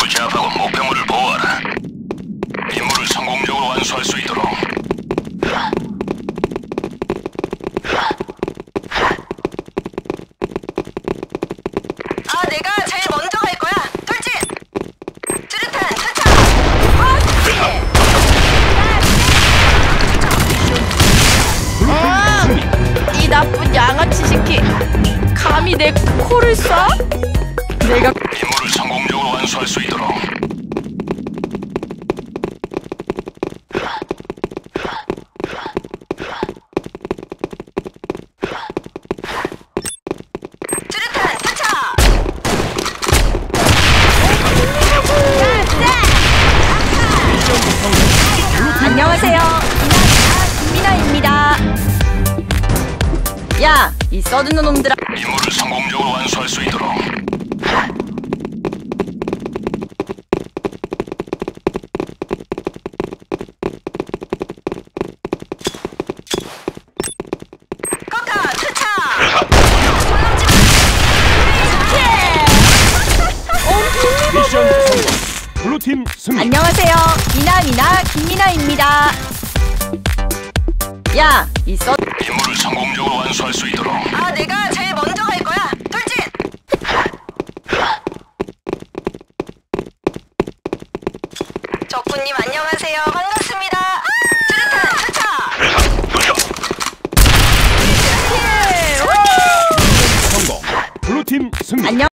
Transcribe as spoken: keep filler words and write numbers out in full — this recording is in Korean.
전투 제압하고 목표물을 보호하라. 임무를 성공적으로 완수할 수 있도록. 아, 내가 제일 먼저 갈 거야. 돌진! 뚜렷한 투척! 아, 이 나쁜 양아치 새끼. 감히 내 코를 쏴? 내가 임무를 성공적으로 완수할 수 있도록. 뚜렷한 투척! 안녕하세요. 김미나입니다. 야, 이 써주는 놈들아. 임무를 성공적으로 완수할 수 있도록. 코카 투척! 미션 성공. 블루팀 승리. 안녕하세요. 미나미나 김미나입니다. 야, 이 써 임무를 성공적으로 완수할 수 있도록. 아, 내가 제일 먼저 갈 거야. 돌진! 적군님 안녕하세요. 반갑습니다. 아, 뚜렷한 투척! 성공. 블루팀 승리. 안녕.